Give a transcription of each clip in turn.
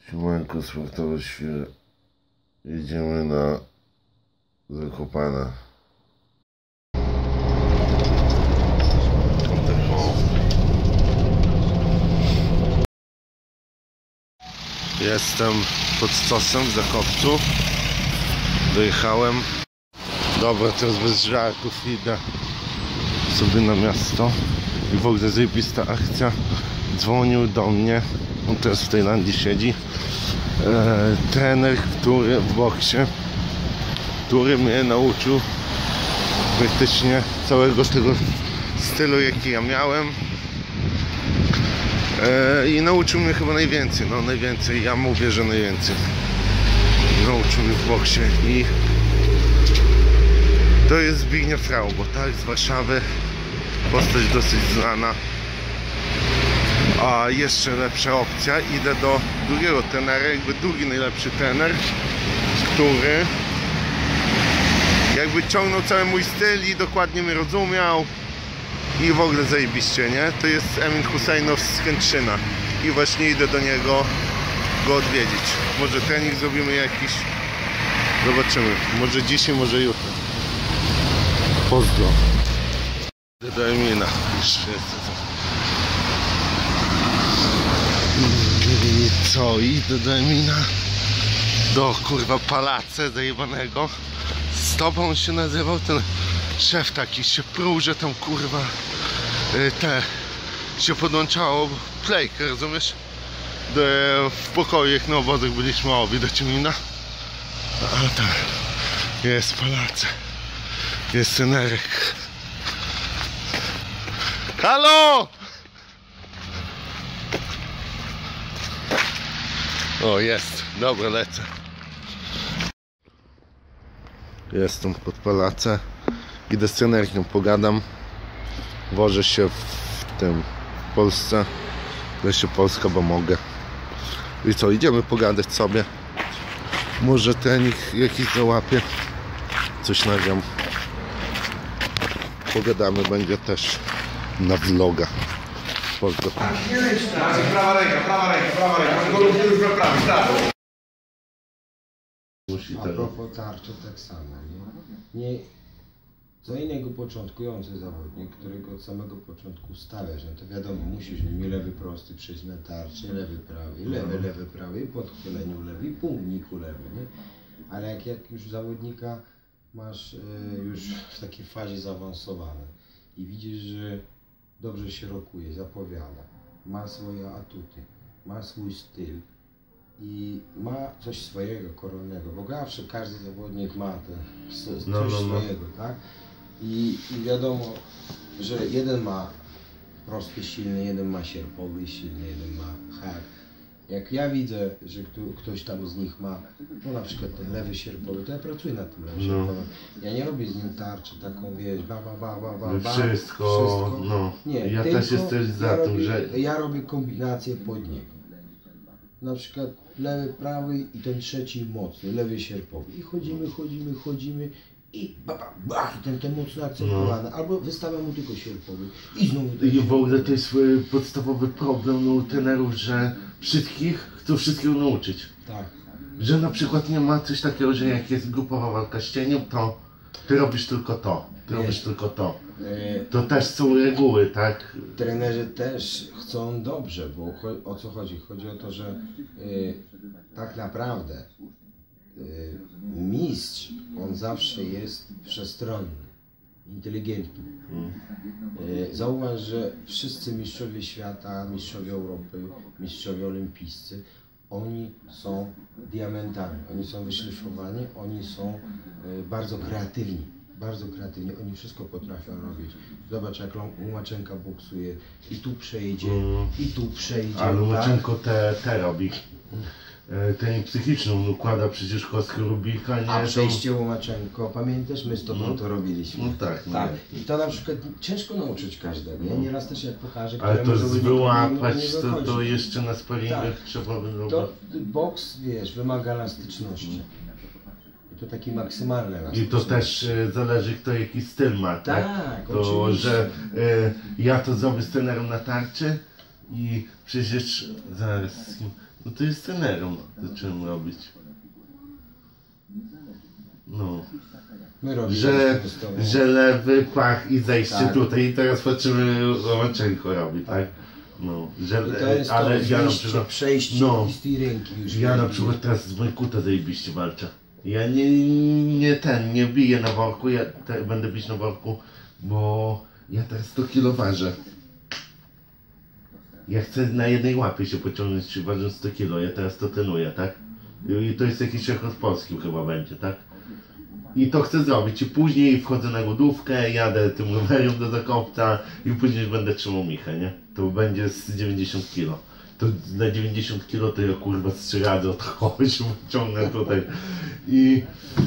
Siemanko, sportowe świry. Jedziemy na Zakopane. Jestem pod stosem w Zakopcu. Dojechałem. Dobra, teraz bez żartów idę sobie na miasto. I w ogóle zajebista akcja. Dzwonił do mnie. On teraz w Tajlandii siedzi. Trener, który w boksie, który mnie nauczył praktycznie całego tego stylu, jaki ja miałem. I nauczył mnie chyba najwięcej, no najwięcej, ja mówię, że najwięcej nauczył mnie w boksie. I to jest Zbigniew Rau, bo tak, z Warszawy, postać dosyć znana. A jeszcze lepsza opcja, idę do drugiego trenera, jakby drugi najlepszy trener, który jakby ciągnął cały mój styl i dokładnie mnie rozumiał i w ogóle zajebiście, nie? To jest Emin Husajnow z Kętrzyna i właśnie idę do niego go odwiedzić. Może trening zrobimy jakiś, zobaczymy, może dzisiaj, może jutro. Pozdro. Idę do Emina, jeszcze jest. I co, idę do Emina, do kurwa Palace zajebanego. Z tobą się nazywał ten szef taki, się pruł, że tam kurwa się podłączało playkę, rozumiesz? W pokoju jak na obozach byliśmy obi do Emina. A tak, jest Palace, jest trenerek. Halo! O, jest. Dobra, lecę. Jestem pod Palace. Idę z trenerkiem, pogadam. Wożę się w Polsce. Wreszcie Polska, bo mogę. I co, idziemy pogadać sobie. Może trening jakiś załapię. Coś nagram. Pogadamy, będzie też na vloga. Pozdro. Prawa ręka, prawa ręka, prawa ręka. Tylko już prawy, tak. A propos tarczy tak samo, nie? Co innego początkujący zawodnik, którego od samego początku stawiasz, no to wiadomo, musisz mi lewy prosty przejść na tarczy, lewy prawy, lewy prawy, i po odchyleniu lewy, i półniku lewy, nie? Ale jak już zawodnika masz już w takiej fazie zaawansowanej i widzisz, że dobrze się rokuje, zapowiada, ma swoje atuty, ma swój styl i ma coś swojego, koronnego, bo zawsze każdy zawodnik ma coś swojego, tak? I wiadomo, że jeden ma prosty, silny, jeden ma sierpowy, silny, jeden ma hak. Jak ja widzę, że ktoś tam z nich ma, no na przykład ten lewy sierpowy, to ja pracuję nad tym lewym sierpowym. Ja nie robię z nim tarczy taką, wiesz, wszystko, no. Nie, ja też jestem za tym, że... Ja robię kombinację pod niego. Na przykład lewy, prawy i ten trzeci mocny, lewy sierpowy. I chodzimy i ten mocno akcentowany. Albo wystawiam mu tylko sierpowy i znowu... I w ogóle to jest podstawowy problem u trenerów, że wszystkich chcą wszystkiego nauczyć. Tak. Że na przykład nie ma coś takiego, że jak jest grupowa walka z cieniem, to ty robisz tylko to, ty robisz tylko to. To też są reguły, tak? Trenerzy też chcą dobrze, bo o co chodzi? Chodzi o to, że tak naprawdę mistrz, on zawsze jest wszechstronny, inteligentny. Zauważ, że wszyscy mistrzowie świata, mistrzowie Europy, mistrzowie olimpijscy, oni są diamentami, oni są wyszlifowani, oni są bardzo kreatywni. Oni wszystko potrafią robić. Zobacz, jak Łomaczenka boksuje i tu przejdzie, i tu przejdzie. Ale Łomaczenko te robi. Trening psychiczny, on układa przecież kostkę Rubika, nie? A przejście Łomaczenko, pamiętasz? My z tobą to robiliśmy. No tak. Tak. I to na przykład ciężko nauczyć każdego. Ja nieraz też jak pokażę, ale to wyłapać, to to jeszcze na sparingach tak. trzeba by to boks, wiesz, wymaga elastyczności. I to taki maksymalny elastyczność. I to też zależy, kto jaki styl ma, tak? Tak, to, oczywiście. że ja to zrobię z trenerem na tarczy i przecież zaraz No to jest trenerem, zacząłem robić. No. My robimy Że lewy, pach i zejście Tak. tutaj i teraz patrzymy, Romaczenko robi, tak? No, że, I to jest ale to ja na wejście, przykład, przejście no, z tej ręki już. ja na robię. przykład teraz z Majkuta zajebiście walczę. Ja nie biję na worku, ja będę bić na worku, bo ja teraz 100 kg ważę. Ja chcę na jednej łapie się pociągnąć, czyli ważę 100 kg, ja teraz to trenuję, tak? I to jest jakiś rekord polski chyba będzie, tak? I to chcę zrobić i później wchodzę na głodówkę, jadę tym rowerem do Zakopca i później będę trzymał Michę, nie? To będzie z 90 kg. To na 90 kg to ja kurwa z 3 razy odchodzę, się wyciągnę tutaj. I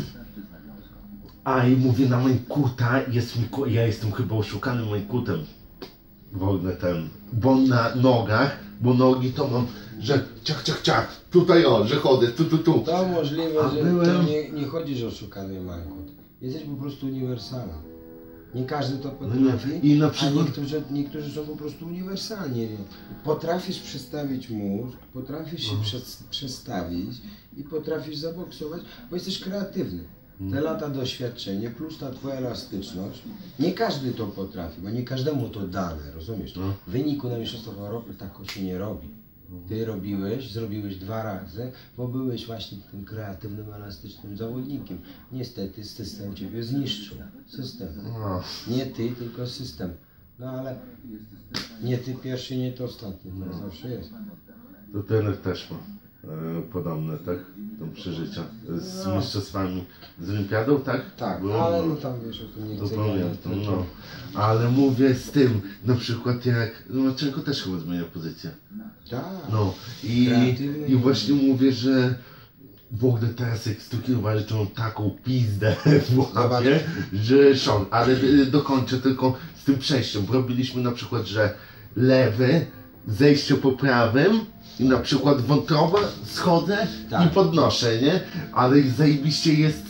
mówię na Majkuta, ja jestem chyba oszukanym Majkutem. W ogóle bo na nogach, bo nogi to mam, że ciach, tutaj że chodzę, tu. To możliwe, A że byłem- to nie chodzisz o oszukany Majkut. Jesteś po prostu uniwersalny. Nie każdy to potrafi, I na przykład- a niektórzy są po prostu uniwersalni. Potrafisz przestawić mózg, potrafisz się przestawić i potrafisz zaboksować, bo jesteś kreatywny. Te lata doświadczenia plus ta twoja elastyczność, nie każdy to potrafi, bo nie każdemu to dane, rozumiesz? No. W wyniku na Mistrzostwach Europy tak się nie robi. Ty zrobiłeś 2 razy, bo byłeś właśnie tym kreatywnym, elastycznym zawodnikiem. Niestety system ciebie zniszczył. System. No. Nie ty, tylko system. No ale nie ty pierwszy, nie ty ostatni. Tak zawsze jest. To trener też ma podobne, tak? Tam przeżycia z No. mistrzostwami, z olimpiadą, tak? Tak, Było? ale no tam wiesz, o tym nie To chcę pamiętam, gadać, no. Ale mówię z tym, na przykład jak, Romaczenko też chyba zmienia pozycję. Tak. No Kreatywny. i właśnie mówię, że w ogóle teraz jak 100 kg waży, to mam taką pizdę w łapie, że szon. Ale dokończę tylko z tym przejściem. Robiliśmy na przykład, że lewy, zejście po prawym i na przykład wątroba, schodzę Tak. i podnoszę, nie? Ale zajebiście jest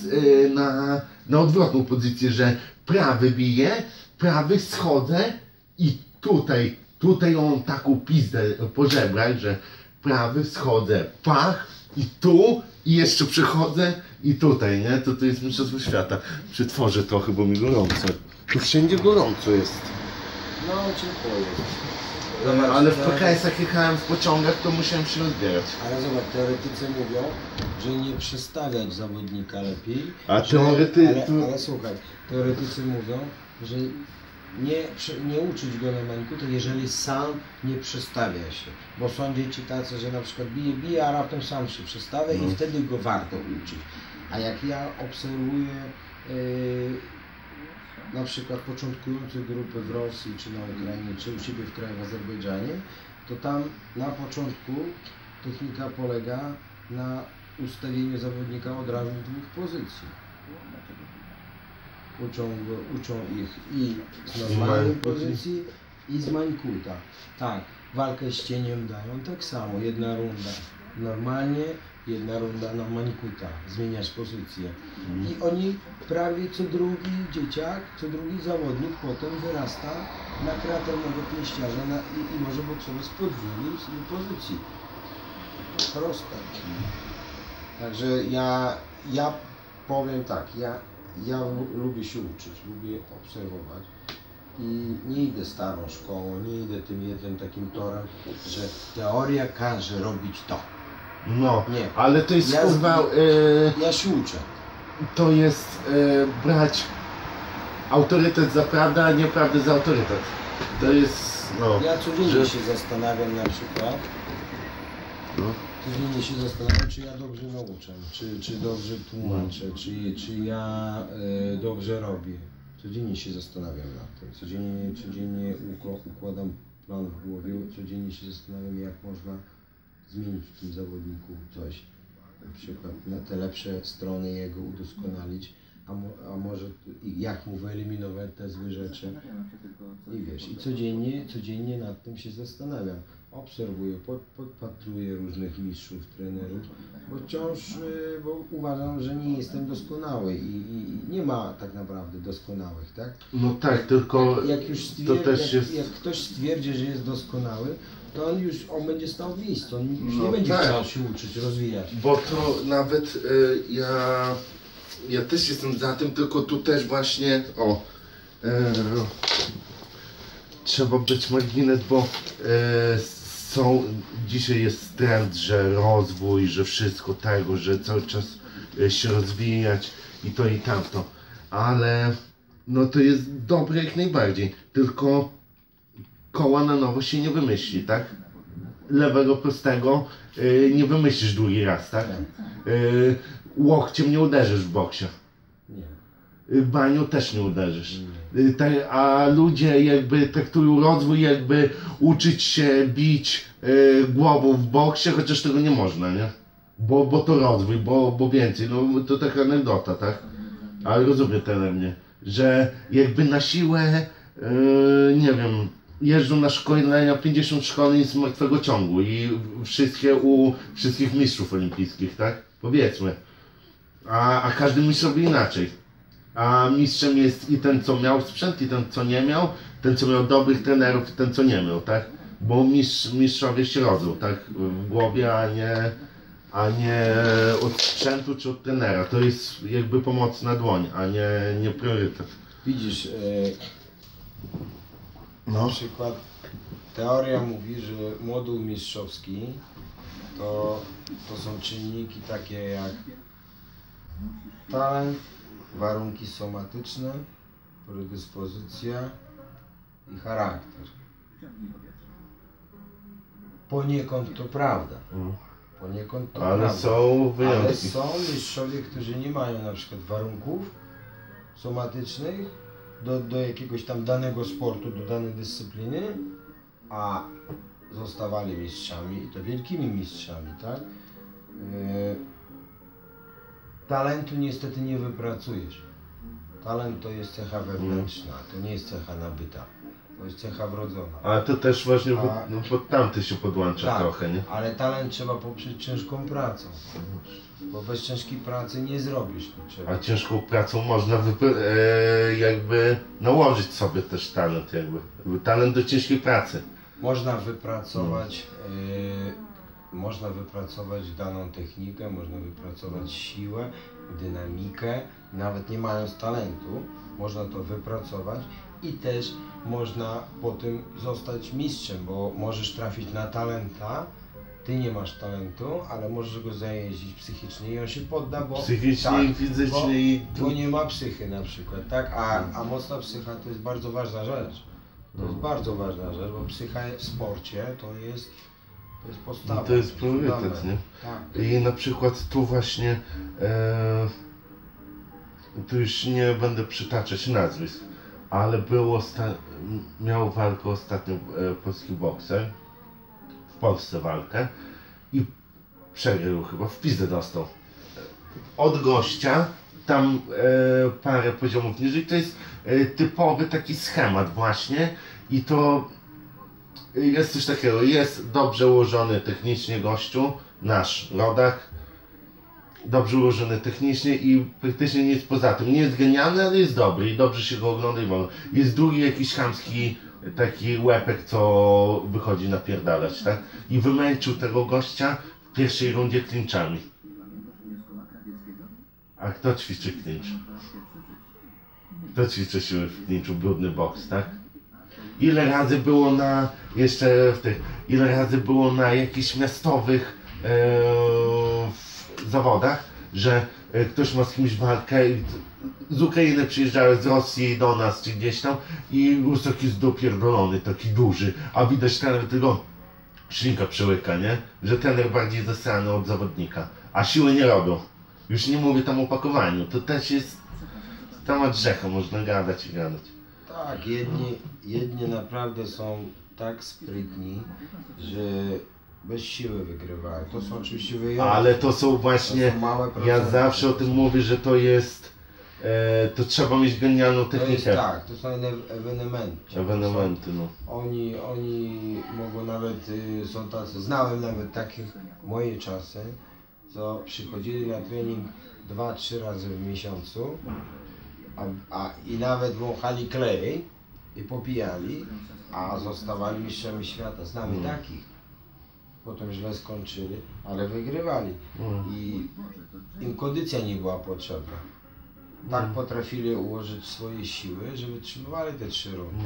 na odwrotną pozycję, że prawy bije, prawy schodzę i tutaj on taką pizdę po żebrach, że prawy schodzę, pach i tu i jeszcze przechodzę i tutaj, nie? To jest mistrzostwo świata. Przytworzę trochę, bo mi gorąco. Tu wszędzie gorąco jest. No ciepło jest. Ale w PKS-ach jechałem w pociągach, to musiałem się rozbierać. Ale zobacz, teoretycy mówią, że nie przestawiać zawodnika lepiej. A że, teoretycy- ale słuchaj, teoretycy mówią, że nie uczyć go na mańkuta, jeżeli sam nie przestawia się. Bo są dzieci tacy, że na przykład bije, a raptem sam się przestawia i wtedy go warto uczyć. A jak ja obserwuję na przykład początkujące grupy w Rosji, czy na Ukrainie, czy u siebie w kraju w Azerbejdżanie, to tam na początku technika polega na ustawieniu zawodnika od razu w 2 pozycji. Uczą ich i z normalnej pozycji, i z mańkuta. Tak, walkę z cieniem dają tak samo, 1 runda normalnie, 1 runda na mańkuta, zmieniać pozycję. I oni prawie co drugi dzieciak, co drugi zawodnik potem wyrasta na kreatywnego pięściarza i może boksować z podwójnej pozycji. Proste. Także ja powiem tak, ja lubię się uczyć, lubię obserwować i nie idę starą szkołą, nie idę tym jednym takim torem, że teoria każe robić to. No, Nie. ale to jest kurwa, Ja się uczę. to jest brać autorytet za prawdę, a nie prawdę za autorytet. To jest, no, Ja codziennie że- się zastanawiam na przykład, no. codziennie się zastanawiam, czy ja dobrze nauczam, czy dobrze tłumaczę, czy ja dobrze robię. Codziennie się zastanawiam nad tym, codziennie układam plan w głowie, codziennie się zastanawiam, jak można zmienić w tym zawodniku coś. Na przykład na te lepsze strony jego udoskonalić, a może jak mu wyeliminować te złe rzeczy. I wiesz, i codziennie nad tym się zastanawiam. Obserwuję, podpatruję różnych mistrzów, trenerów, bo bo uważam, że nie jestem doskonały i nie ma tak naprawdę doskonałych, tak? No tak, tylko Jak już to też jest... jak ktoś stwierdzi, że jest doskonały, to on będzie stał w miejscu, on już nie No będzie tak. chciał się uczyć, rozwijać. Bo to nawet ja też jestem za tym, tylko tu też właśnie trzeba być margines, bo dzisiaj jest trend, że rozwój, że wszystko tego, że cały czas się rozwijać i to i tamto, ale no to jest dobre jak najbardziej, tylko koła na nowo się nie wymyśli, tak? Lewego prostego nie wymyślisz drugi raz, tak? Łokciem nie uderzysz w boksie. Nie. Baniu też nie uderzysz. A ludzie jakby traktują rozwój jakby uczyć się bić głową w boksie, chociaż tego nie można, nie? Bo to rozwój, bo więcej, no to taka anegdota, tak? Ale rozumie trener mnie, że jakby na siłę, nie wiem, jeżdżą na szkolenia 50 szkoleń z martwego ciągu i wszystkie u wszystkich mistrzów olimpijskich, tak? Powiedzmy. A każdy mistrz robi inaczej. A mistrzem jest i ten, co miał sprzęt, i ten, co nie miał, ten, co miał dobrych trenerów, i ten, co nie miał, tak? Bo mistrzowie się rodzą, tak? W głowie, a nie od sprzętu czy od trenera. To jest jakby pomocna dłoń, a nie priorytet. Widzisz, na przykład teoria mówi, że moduł mistrzowski to są czynniki takie jak talent, warunki somatyczne, predyspozycja i charakter. Poniekąd to prawda. Poniekąd to Ale prawda. są wyjątki. Ale są mistrzowie, którzy nie mają na przykład warunków somatycznych do jakiegoś tam danego sportu, do danej dyscypliny, a zostawali mistrzami i to wielkimi mistrzami, tak? Talentu niestety nie wypracujesz. Talent to jest cecha wewnętrzna, to nie jest cecha nabyta. To jest cecha wrodzona. Ale to też właśnie pod tamty się podłącza Tak, trochę, nie? ale talent trzeba poprzeć ciężką pracą. Bo bez ciężkiej pracy nie zrobisz niczego. A ciężką pracą można jakby nałożyć sobie też talent jakby. Talent do ciężkiej pracy. Można wypracować daną technikę, można wypracować siłę, dynamikę, nawet nie mając talentu, można to wypracować i też można po tym zostać mistrzem, bo możesz trafić na talenta, ty nie masz talentu, ale możesz go zajeździć psychicznie i on się podda, bo Psychicznie i fizycznie bo nie ma psychy na przykład, tak? A mocna psycha to jest bardzo ważna rzecz. To jest bardzo ważna rzecz, bo psycha w sporcie to jest podstawa. to jest priorytet, nie? Tak. I na przykład tu właśnie, tu już nie będę przytaczać nazwisk, ale miał walkę ostatnio polski bokser, w Polsce walkę i przegrał chyba, w pizdę dostał. Od gościa, tam parę poziomów niżej, to jest typowy taki schemat właśnie i to jest coś takiego, jest dobrze ułożony technicznie gościu, nasz rodak, dobrze ułożony technicznie i praktycznie nic poza tym. Nie jest genialny, ale jest dobry i dobrze się go ogląda i wolno. Jest drugi jakiś chamski taki łepek, co wychodzi napierdalać, tak? I wymęczył tego gościa w pierwszej rundzie clinchami. A kto ćwiczy clinch? Kto ćwiczy siły w clinchu? Brudny boks, tak? Ile razy było na jakichś miastowych zawodach, że ktoś ma z kimś walkę i z Ukrainy przyjeżdżały, z Rosji do nas czy gdzieś tam i już taki zdopierdolony, taki duży, a widać trener tego szlinka przełyka, nie? Że trener bardziej zasrany od zawodnika, a siły nie robią. Już nie mówię tam o pakowaniu, to też jest temat rzeka, można gadać i gadać. Tak, jedni naprawdę są tak sprytni, że bez siły wygrywają. To są oczywiście wyjątki. Ale to są właśnie, to są małe ja procenty. zawsze o tym mówię, że to jest, to trzeba mieć genialną To jest technikę. tak, to są ewenementy. Ewenementy, no. Oni mogą nawet, są tacy, znałem nawet takich w moje czasy, co przychodzili na trening 2-3 razy w miesiącu i nawet wąchali klej i popijali, a zostawali mistrzami świata. Znamy takich. Potem źle skończyli, ale wygrywali. I im kondycja nie była potrzebna. Tak potrafili ułożyć swoje siły, że wytrzymywali te 3 rundy.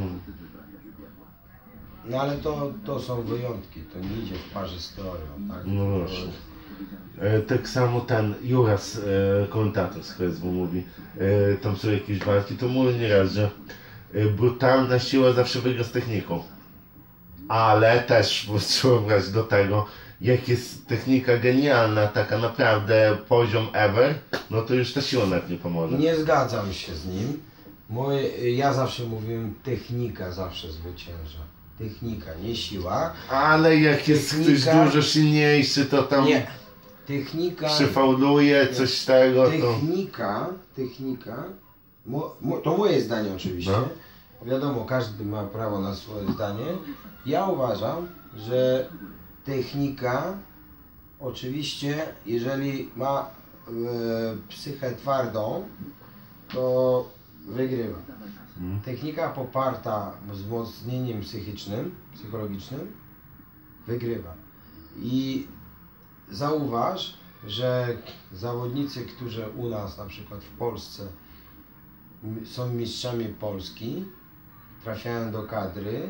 No ale to są wyjątki, to nie idzie w parze z teorią, tak? No właśnie. Tak samo ten Juras, komentator z KSW mówi, tam są jakieś walki, to mówi nieraz, że brutalna siła zawsze wygra z techniką. Ale też trzeba brać do tego, jak jest technika genialna, taka naprawdę poziom ever, no to już ta siła nawet nie pomoże. Nie zgadzam się z nim. Ja zawsze mówiłem, technika zawsze zwycięża. Technika, nie siła. Ale jak jest Technika- ktoś dużo silniejszy, to tam Nie. Technika, przyfauluje coś tego, to... technika, to moje zdanie oczywiście. No. Wiadomo, każdy ma prawo na swoje zdanie. Ja uważam, że technika, oczywiście, jeżeli ma psychę twardą, to wygrywa. Technika poparta wzmocnieniem psychologicznym, wygrywa. I zauważ, że zawodnicy, którzy u nas, na przykład w Polsce, są mistrzami Polski, trafiają do kadry,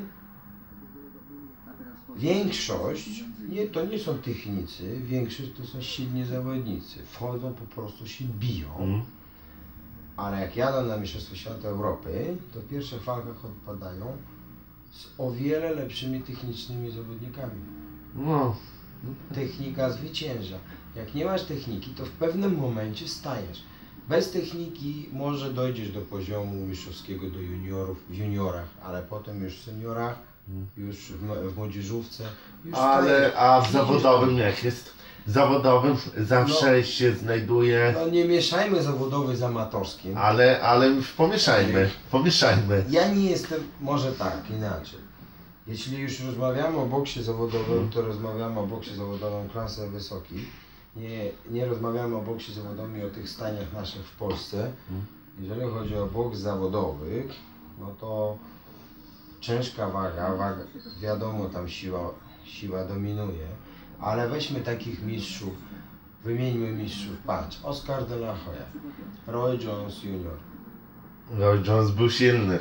większość, to nie są technicy, większość to są silni zawodnicy. Wchodzą, po prostu się biją, ale jak jadą na Mistrzostwa Świata Europy, to w pierwszych walkach odpadają z o wiele lepszymi technicznymi zawodnikami. No. Technika zwycięża. Jak nie masz techniki, to w pewnym momencie stajesz. Bez techniki może dojdziesz do poziomu mistrzowskiego do juniorów, w juniorach, ale potem już w seniorach, już w młodzieżówce. Już A w zawodowym jak jest? W zawodowym zawsze się znajduje... No nie mieszajmy zawodowy z amatorskim. Ale pomieszajmy. Ja nie jestem, może tak, inaczej. Jeśli już rozmawiamy o boksie zawodowym, to rozmawiamy o boksie zawodowym klasy wysokiej. Nie rozmawiamy o boksie zawodowym i o tych staniach naszych w Polsce. Jeżeli chodzi o boks zawodowy, no to ciężka waga, wiadomo, tam siła dominuje, ale weźmy takich mistrzów, wymieńmy mistrzów, patrz, Oscar de la Hoya, Roy Jones Jr. Roy Jones był silny.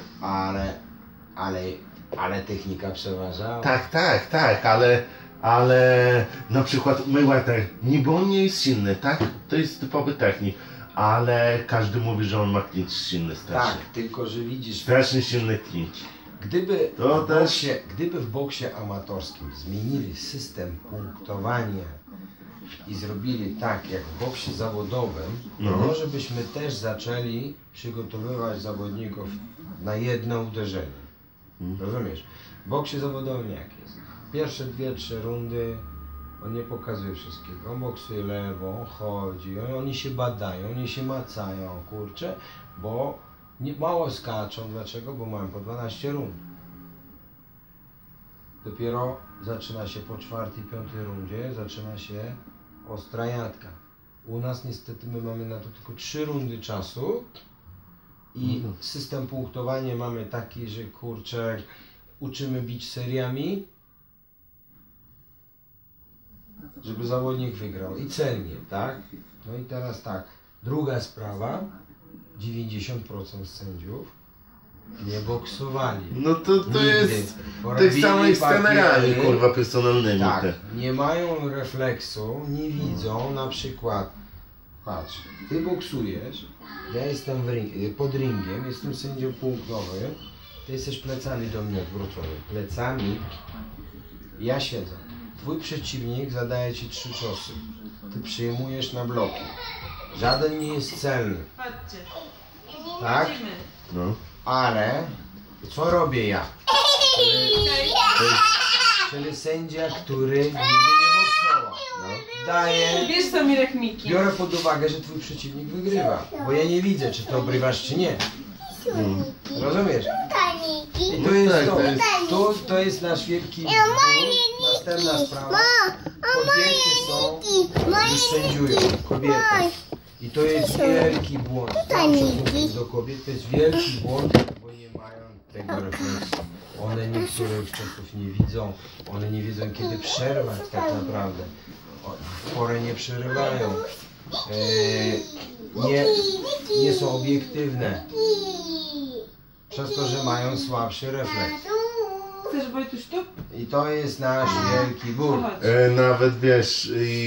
Ale technika przeważała. Tak, ale na przykład Mayweather, niby on nie jest silny, tak? To jest typowy technik, ale każdy mówi, że on ma clinch silny strasznie. Tak, tylko że widzisz, Strasznie silny clinch. Gdyby w boksie amatorskim zmienili system punktowania i zrobili tak jak w boksie zawodowym, to może byśmy też zaczęli przygotowywać zawodników na jedno uderzenie. Rozumiesz? W boksie zawodowym jak jest? Pierwsze 2-3 rundy on nie pokazuje wszystkiego. On boksuje lewą, chodzi, oni się badają, oni się macają, kurczę, bo mało skaczą. Dlaczego? Bo mają po 12 rund. Dopiero zaczyna się po 4. i 5. rundzie, zaczyna się ostra jadka. U nas niestety my mamy na to tylko 3 rundy czasu i system punktowania mamy taki, że kurczę, uczymy bić seriami, żeby zawodnik wygrał i celnie, tak? No i teraz tak, druga sprawa, 90% sędziów nie boksowali. No to Nigdy. jest Porobili tak samo jak z trenerami, papiery. kurwa, personalnymi. Tak, nie mają refleksu, nie widzą, na przykład, patrz, ty boksujesz, ja jestem pod ringiem, jestem sędzią punktowy, ty jesteś plecami do mnie odwrócony, plecami, ja siedzę. Twój przeciwnik zadaje ci 3 ciosy, ty przyjmujesz na bloki, żaden nie jest celny, Chodźcie. tak? No. Ale co robię ja? Czyli sędzia, który nigdy nie boksował. Daję, Bierz sobie Mirek Miki. biorę pod uwagę, że twój przeciwnik wygrywa, bo ja nie widzę, czy to obrywasz, czy nie. Rozumiesz? I to jest to jest nasz wielki ból. Następna sprawa. Kobiety są, już sędziują, kobiety. I to jest wielki błąd. Zawsze mówię do kobiet, to jest wielki błąd, bo nie mają tego refleksu. One niektórych czasów nie widzą, one nie wiedzą kiedy przerwać tak naprawdę. W porę nie przerywają. Nie są obiektywne. Przez to, że mają słabszy refleks. Chcesz, Wojtuś, tu? I to jest nasz wielki ból. Chodź. Nawet wiesz,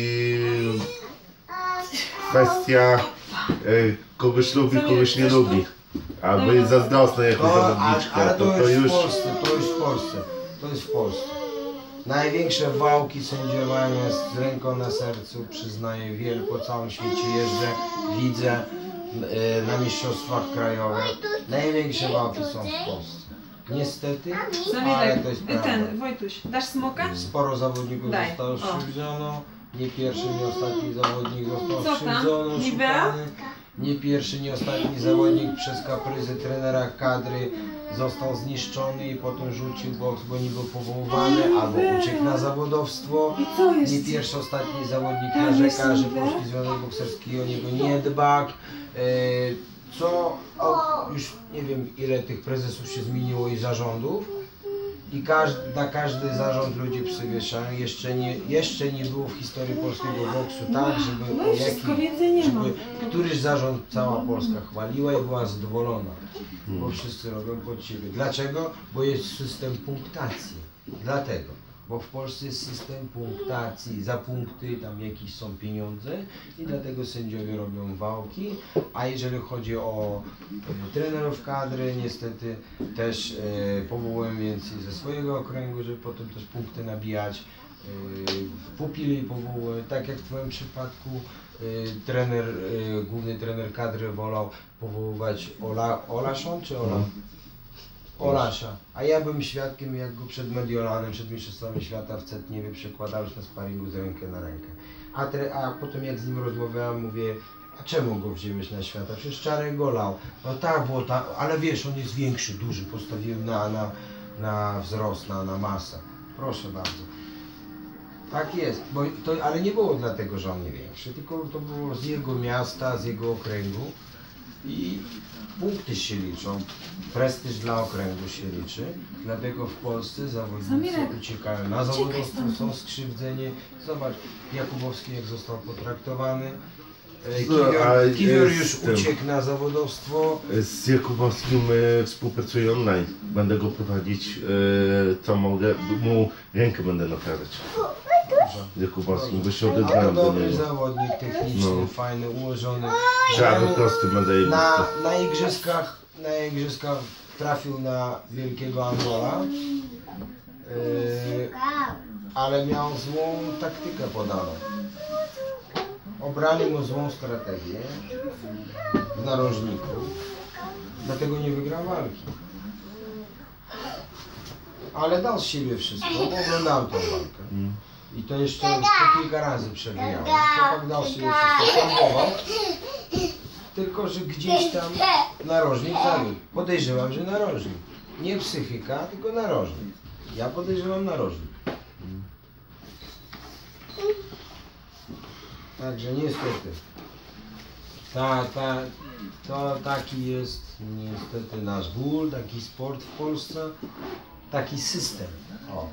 kwestia kogoś lubi, kogoś nie lubi. Albo jest zazdrosny jako zawodniczka, ale to już... w Polsce, to jest w Polsce. To jest w Polsce. Największe wałki sędziowania z ręką na sercu, przyznaję, po całym świecie jeżdżę, widzę na mistrzostwach krajowych. Największe wałki są w Polsce. Niestety, ale to jest prawda. Wojtuś, dasz smoka? Sporo zawodników Daj. zostało O. skrzywdzono. Nie pierwszy, nie ostatni zawodnik został Co tam? skrzywdzony, Nivea? szukany. Nie pierwszy, nie ostatni zawodnik przez kapryzy trenera kadry został zniszczony i potem rzucił boks, bo nie był powoływany albo uciekł na zawodowstwo. I co jest? Nie pierwszy, ostatni zawodnik Tam jest narzeka, że Nivea? Polski Związek Bokserski o niego nie dba. Już nie wiem ile tych prezesów się zmieniło i zarządów. I na każdy zarząd ludzie psy wieszają. Jeszcze nie było w historii polskiego boksu tak, żeby, No i wszystko więcej nie ma. któryś zarząd cała Polska chwaliła i była zadowolona. Bo wszyscy robią pod siebie. Dlaczego? Bo jest system punktacji. Dlatego. Bo w Polsce jest system punktacji. Za punkty tam jakieś są pieniądze i dlatego sędziowie robią wałki. A jeżeli chodzi o trenerów kadry, niestety też powołuję więcej ze swojego okręgu, żeby potem też punkty nabijać. Pupili powołuję, tak jak w Twoim przypadku główny trener kadry wolał powoływać Olaszą czy Ola? Olasza. A ja byłem świadkiem, jak go przed Mediolanem, przed Mistrzostwami Świata w Cetniewie przekładałeś na sparingu z rękę na rękę. A potem jak z nim rozmawiałem, mówię, a czemu go wziąłeś na świata? Przecież Czarek go lał. No tak, bo ale wiesz, on jest większy, duży, postawiłem na wzrost, na masę. Proszę bardzo. Tak jest, ale nie było dlatego, że on nie większy, tylko to było z jego miasta, z jego okręgu. I punkty się liczą, prestiż dla okręgu się liczy, dlatego w Polsce zawodnicy uciekają na zawodowstwo, są skrzywdzeni. Zobacz, Jakubowski jak został potraktowany, Kiwior już uciekł na zawodowstwo. Z Jakubowskim współpracuję online, będę go prowadzić, co mogę, mu rękę będę naprawiać. Z Jakubowskim, bo się odezwałem do Dobry niego. zawodnik, techniczny, fajny, ułożony. Żaby prosty będę jej Na igrzyskach trafił na wielkiego Angola, ale miał złą taktykę podaną. Obrali mu złą strategię w narożniku, dlatego nie wygrał walki. Ale dał z siebie wszystko, bo oglądałem tą walkę. I to jeszcze po kilka razy przewijałem. Chłopak dał z siebie wszystko, próbował. Tylko, że gdzieś tam narożnik zawiódł. Podejrzewam, że narożnik. Nie psychika, tylko narożnik. Ja podejrzewam narożnik. Także niestety. To taki jest niestety nasz ból, taki sport w Polsce, taki system. O.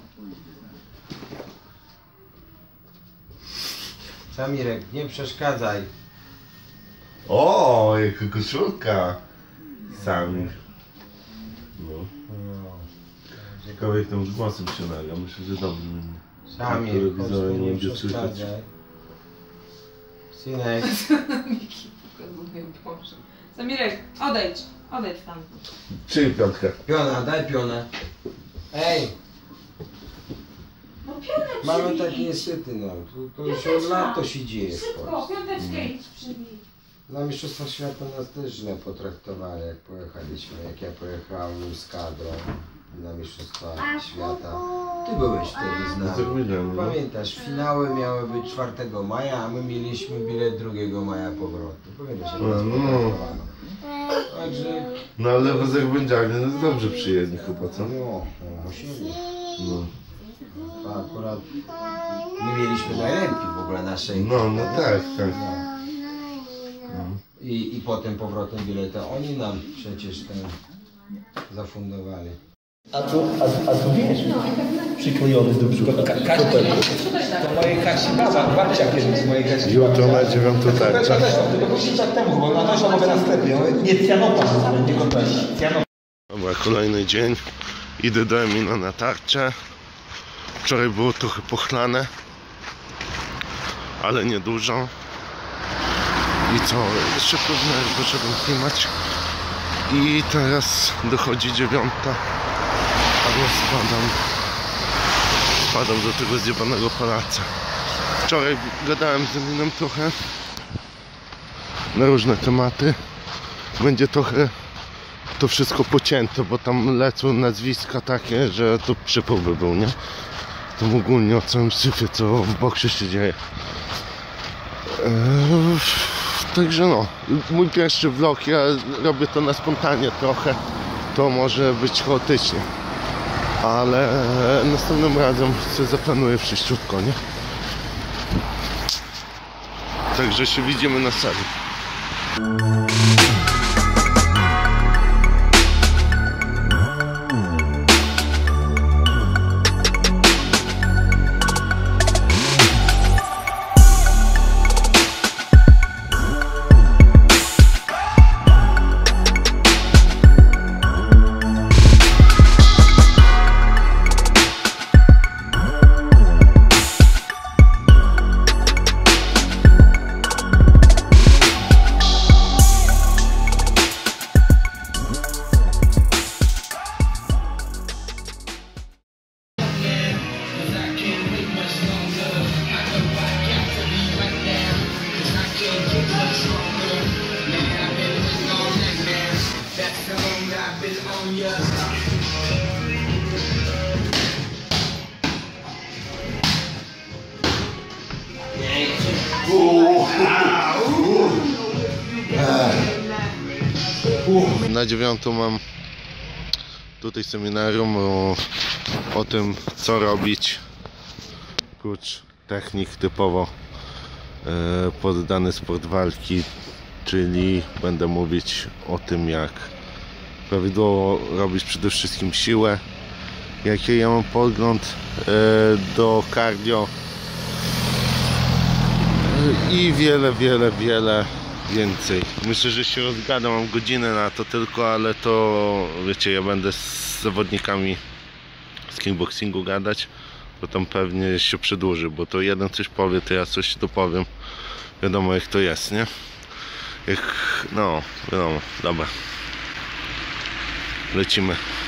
Samirek, nie przeszkadzaj. O, jaka koszulka! Samir. No. Ciekawe jak tam z głosem się naga, myślę, że dobrze. Samir, telewizora nie będzie słychać. przeszkadzaj. Synek. Samirek, odejdź tam. Czyli piątka. Piona, daj pionę. Ej, No pionę mamy przybij. tak niestety, no. To już od lat to się dzieje w Szybko, Polsce. piąteczkę idź przybij. Na Mistrzostwach Świata nas też źle potraktowali, jak pojechaliśmy, jak ja pojechałem z kadrą na Mistrzostwa Świata. Ty byłeś wtedy z nami. Pamiętasz, finały miały być 4 maja, a my mieliśmy bilet 2 maja powrotny. Pamiętasz, jak nas potraktowano. Także... No ale w Azerbejdżanie nas dobrze przyjęli chyba, co? No, musieli. No. Akurat my mieliśmy najlepiej w ogóle naszej. No tak. I potem powrotem bilety. Oni nam przecież zafundowali. A tu wiesz, przyklejony do brzucha. To mojej Kasi babcia kiedyś z mojej Kasi. Jutro na 9 tarcza. Tylko 10 lat temu chyba, na to mogę na sklepie. Nie, Cianota, nie Kopeś. Cianota. Dobra, kolejny dzień. Idę do Emina na tarczę. Wczoraj było trochę pochlane, ale nie dużo. I co? Jeszcze pewnie potrzebam klimać. I teraz dochodzi 9. Albo spadam do tego zjebanego pałaca. Wczoraj gadałem z Eminem trochę na różne tematy. Będzie trochę to wszystko pocięte, bo tam lecą nazwiska takie, że to przypał by był, nie? To ogólnie o całym syfie, co w boksie się dzieje. Także no, mój pierwszy vlog, ja robię to na spontanie trochę, to może być chaotycznie, ale następnym razem sobie zaplanuję wszyściutko, nie? Także się widzimy na sali. Na 9 mam tutaj seminarium o tym, co robić, prócz technik typowo poddany sport walki, czyli będę mówić o tym, jak prawidłowo robić przede wszystkim siłę, jaki ja mam pogląd do cardio i wiele więcej. Myślę, że się rozgadam, mam godzinę na to tylko, ale to wiecie, ja będę z zawodnikami z kickboxingu gadać, bo tam pewnie się przedłuży, bo to jeden coś powie, to ja coś dopowiem. Wiadomo jak to jest, nie? No, wiadomo, dobra. Lecimy.